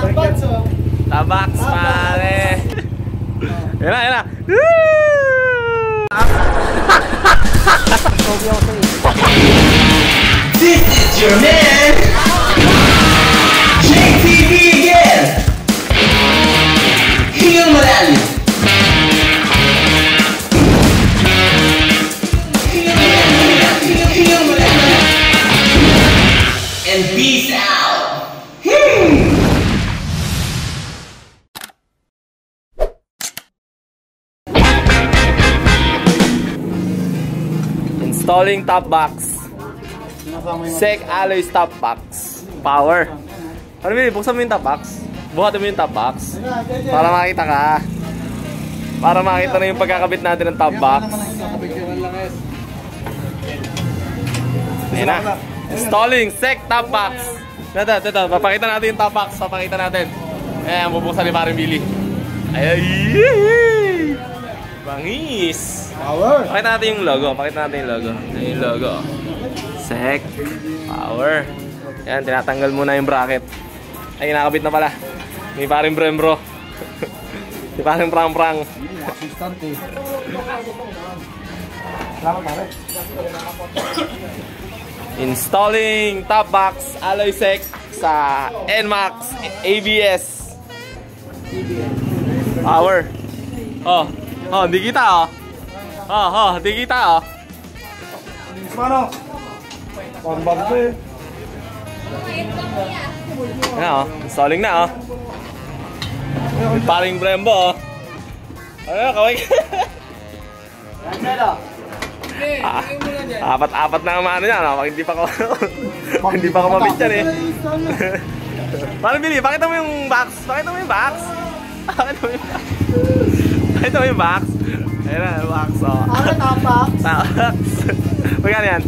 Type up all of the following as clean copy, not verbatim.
Tabax, pare. Yan na, yan na. This is your man, JTV again. Heel Morales. Heel Morales. And peace out. Installing top box. Sec alloy top box. Power. Ano ba, buksan mo yung top box. Buhatin mo yung top box. Para makita ka. Para makita na yung pagkakabit natin ng top box. Ayan na. Installing sec top box. Ito. Papakita natin yung top box. Papakita natin. Ayan, bubuksan ni Paring Billy. Ay, bangis. Power. Pakita natin yung logo. Pakita natin yung logo. Ayan yung logo. Sec. Power. Ayan, tinatanggal muna yung bracket. Ay, nakabit na pala. May Paring Brembro. May Paring Prang-Prang. Assistant eh. Salamat pare. Installing top box alloy sec sa NMAX ABS. Power. Oh, hindi kita oh. Hindi kita oh. Mano? Pambag ko eh. Ayan oh, installing na oh. May Paring Brembo oh. Ano, kaway ka? Apat na ang ano niya, no? Pag hindi pa ko mabit yan eh. Paring Billy, pakita mo yung box. Pakita mo yung box. Pakita mo yung box. Ayan na, box oh. Ano top box? Top box. Magkano yan?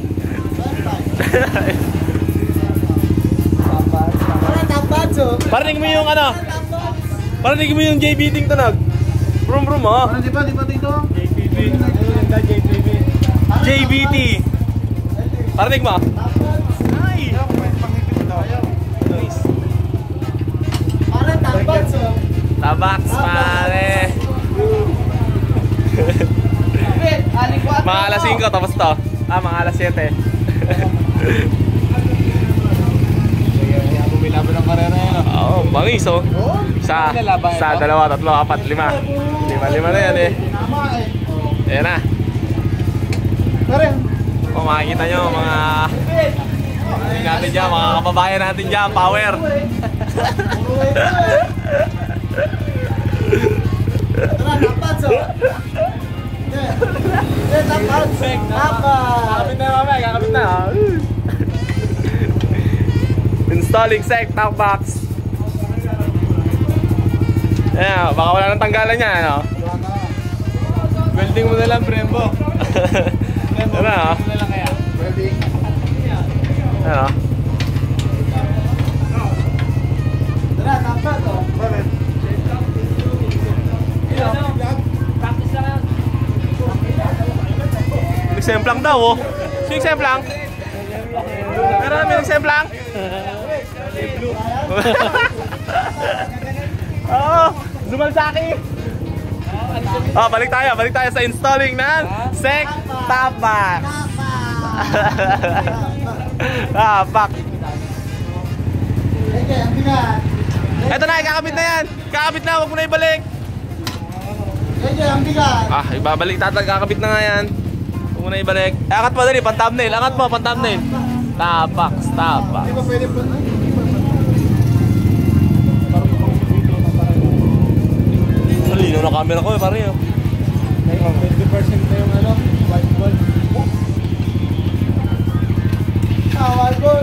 Top box oh. Parinig mo yung ano? Parinig mo yung JBT tunog. Brum oh. Ano di ba dito? JBT. Parinig mo. Ay. Nice. Ano top box oh. Tabax, pare. Mga alas 5 tapos to. Mga alas 7. Bumilaban ng karera yan oh. Oo, bangis oh. Sa 2, 3, 4, 5. 5 na yan eh. Ayan na. Kung makikita nyo mga natin dyan, mga kababayan natin dyan, power. Kakabit na mamaya, kakabit na. Installing sec top box. Ayan, baka wala nang tanggalan niya, ano? Welding mo na lang, Brembo. Ano ah? Welding mo na lang kaya. Welding. Ano? Tara, tapos to. Bakit? Practice lang yan. Nagsemplang daw oh. Sino nagsemplang? Meron namin nagsemplang? Oo, Zumalsaki. Balik tayo sa installing ng sec top box. Pak. Ito na, kakabit na yan. Kakabit na, wag mo na ibalik. Ibabalik kakabit na nga yan. Huwag mo na ibalik. Angat mo dali, pan-thumbnail. Angat mo, pan-thumbnail. Tapax. Di ba pwede po? Linaw na camera ko eh, pare oh. 20% na yung ano, white ball. White ball.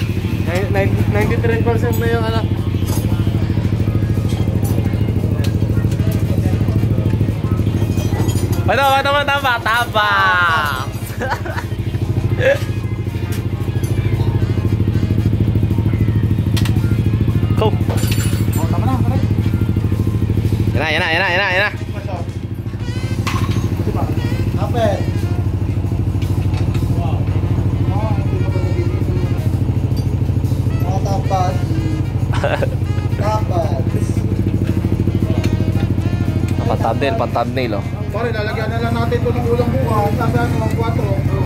93% na yung ano. Tama. Go. Tama na, pare. Yan na. Kapit. Mga tapat. Tapat. Thumbnail, pan thumbnail oh. Pare, lalagyan na lang natin ito ng ulang bukas. Sabi ano, ang 4.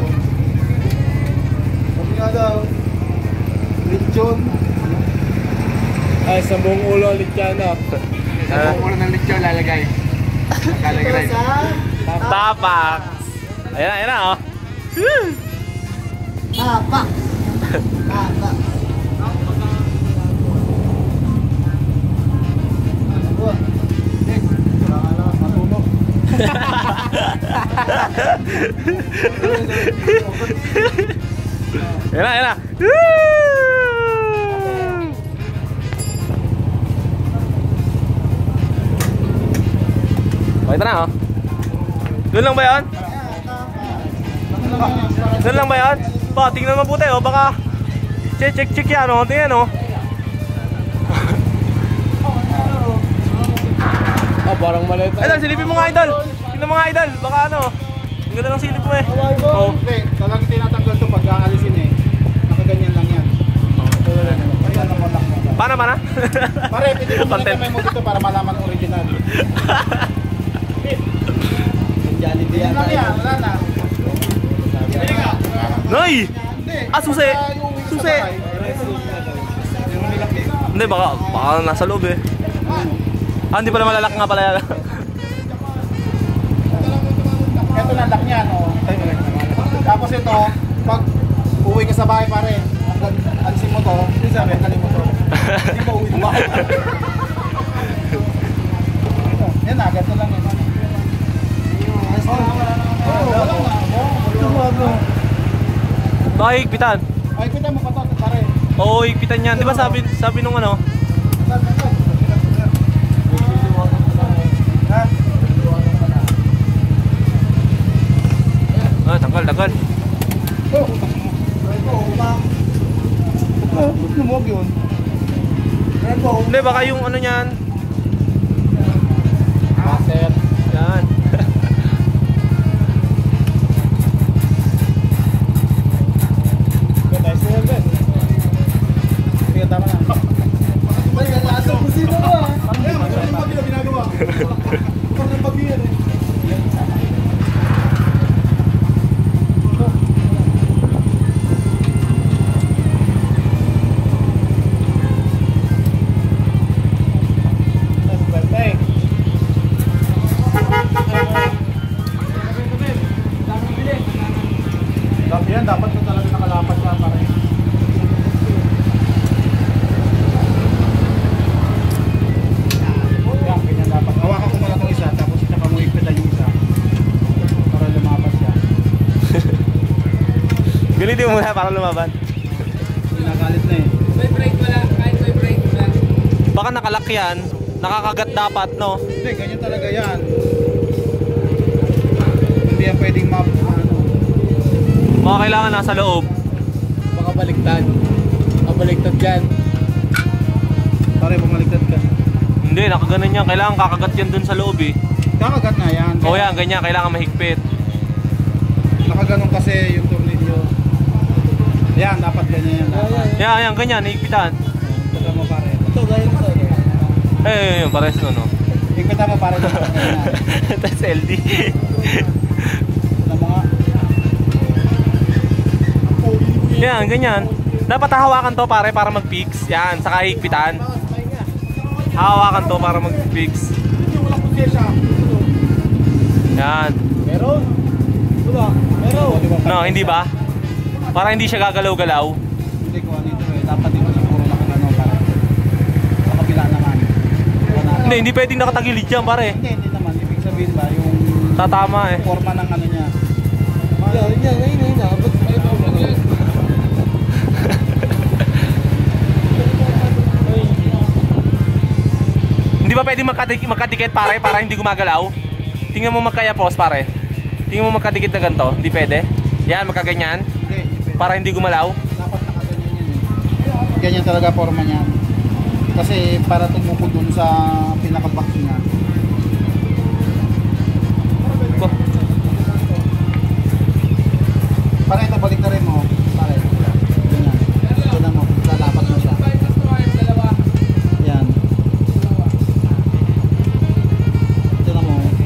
Sabi nga daw, lechon. Ay, 10 ulo lechon na. 10 ulo ng lechon lalagay. Lalagay. Tapak! Ayan na oh. Tapak! Tapak! Ayan na. Okay, ito na oh. Doon lang ba yun? Doon lang ba yun? Pa, tingnan mabuti oh, baka check yan oh, tingnan oh. Ah, parang maliit. Idol, silipin mo nga idol. Tingnan mo nga idol, baka ano. Ang ganda ng silip mo eh. Oo. Hindi, talagang tinatanggal ito pag aalisin eh. Nakaganyan lang yan. Ayan ang malak mo. Paano? Pare, pwede mo muna kamay mo dito para malaman original. Jollibee yan. Wala yan, wala na. Noy! Ah, susi! Susi! Hindi, baka nasa loob eh. Ah, hindi pala malalak nga pala yan. Ito na lock niya, no? Tapos ito, pag uwi ka sa bahay pare, alisin mo to, hindi sabi, kalim mo to. Hindi mo uwi na bahay. Yan na, ganito lang yan. Baka higpitan. Ay, kita mo pa to, pare. Oo, higpitan yan. Di ba sabi nung ano? Ah, tanggal. Lumog yun. Hindi, baka yung ano niyan. Master. Yan. Sige, tama na. Sino ba? Parang bagyo ginagawa. Parang bagyo yan eh. Yan, dapat ko talaga nakalapat siya pare. Yan, ganyan dapat. Hawakan ko muna itong isa, tapos saka mo ipita yung isa. Para lumapas siya. Galitin mo muna para lumaban. Pinagalit na eh. May break wala, kahit may break wala. Baka nakalak yan. Nakakagat dapat, no? Hindi, ganyan talaga yan. Hindi yan pwedeng ano. Baka kailangan nasa loob. Baka baliktad. Baliktad yan. Pare, bumaliktad ka. Hindi, nakaganon yan. Kailangan kakagat yan dun sa loob eh. Kakagat na yan. O yan, ganyan. Kailangan mahigpit. Nakaganon kasi yung tornilyo. Yan, dapat ganyan yan. Yan, ganyan. Higpitan. Ito mo pare. Ito, ganyan mo. Yun. Pares no, no? Higpitan mo pare. Tapos LD. Na mga... Yan, ganyan. Dapat hawakan to pare para mag-fix. Yan, saka higpitan. Hawakan to para mag-fix. Yan. Meron? Wala. Meron. No, hindi ba? Para hindi siya gagalaw-galaw. Hindi ko dito eh. Dapat dito siguro nakagano para. Sa kabila naman. Hindi pwedeng nakatagilid yan pare. Hindi naman. Ibig sabihin ba yung... Tatama eh. Forma ng ano niya. Yan. Ba't kayo pa mo yan? Hindi ba pwedeng magkadikit pare para hindi gumagalaw? Tingnan mo magkayapos pare. Tingnan mo magkadikit na ganito. Hindi pwede. Yan, magkaganyan. Hindi. Para hindi gumalaw. Dapat nakaganyan yan eh. Ganyan talaga forma niyan. Kasi para tumuko dun sa pinaka-box niya. Para ito, balik na rin mo. Pare. Ganyan. Tignan mo. Lalapat mo siya. Yan. Tignan mo.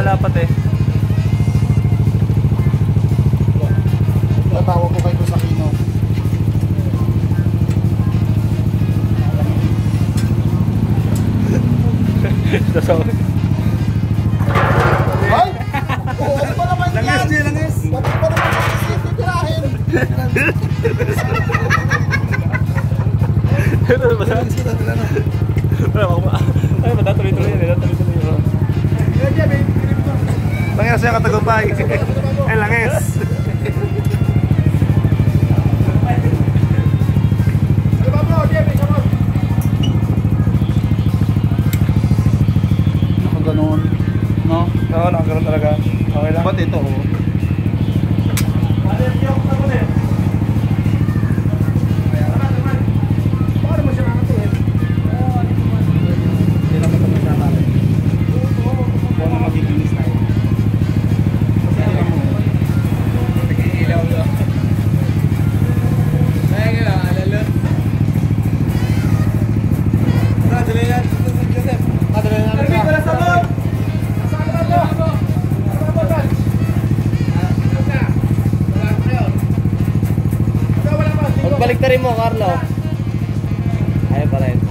lumalapat eh. Tatawag ko kay Kusakino. Ay! Oo, ano ba naman yan? Langis niya, langis. Dapat pa naman titirahin. Ay, matatuloy-tuloy yan. Langis siya katagupay. Ay, langis. Nakaganon. No? Oo, nakakaroon talaga. Okay lang. Ba't ito oh? Baliktarin mo, Carlo. Ayaw pa rin.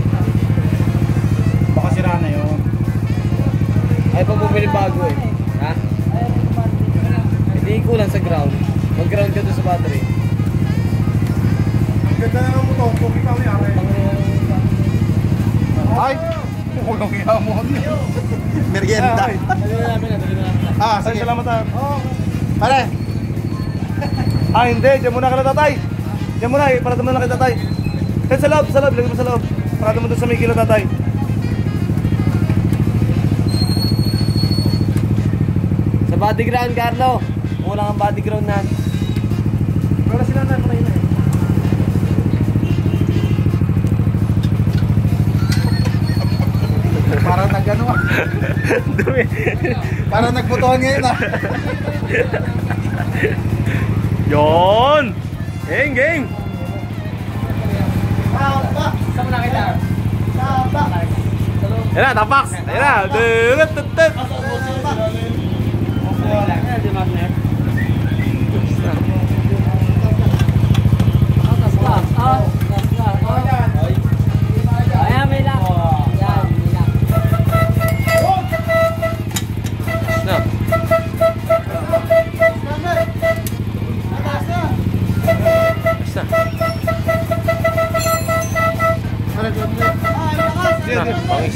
Baka sira na yun. Ayaw pa bumili bago eh. Ha? Hindi kulang sa ground. Mag-ground ka doon sa battery. Ang ganda na ng motor, kung ikaw yari. Ay! Kukulong yan mo. Merienda. Ah, sige. Salamat ha. Pare! Ah, hindi. Diyan muna ka na, tatay. Diyan muna, parada mo na kay tatay. Kahit sa loob, lagay mo sa loob. Parada mo doon sa may kilo, tatay. Sa body ground, Carlo. Kulang ang body ground na. Wala sila na, patay na eh. Parang nag-ano ah. Dumi. Parang nagbutuhan ngayon ah. Yun! Gang, gang! Saan mo nakita? Yan na, tapak! Yan na! Tut-tut-tut! Ayan, may lang. Ayan, may lang. Na. Basta. Na, pangis.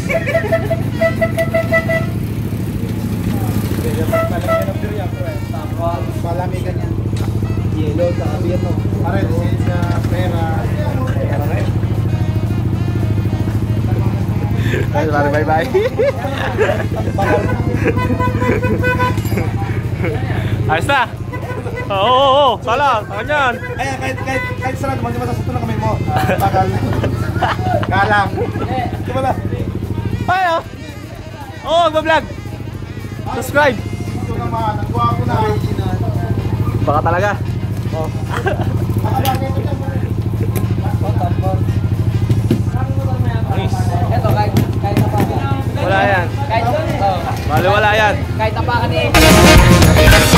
Palamigan yan. Yellow, saka beer no. Pare, lisensya, pera. Pera na yun. Ay, bye-bye. Ayos na! Oo, sala! Saan yan? Ay, kahit sarado, magdiba sa ito na kamay mo. Bakal. Galang. Di ba na? Ay, oh! Oo, magbablog! Subscribe! Ito naman, nagwapo na. Baka talaga. Oh. Ito, kahit tapakan. Wala yan. Kahit, Bale, wala yan. kahit tapakan ni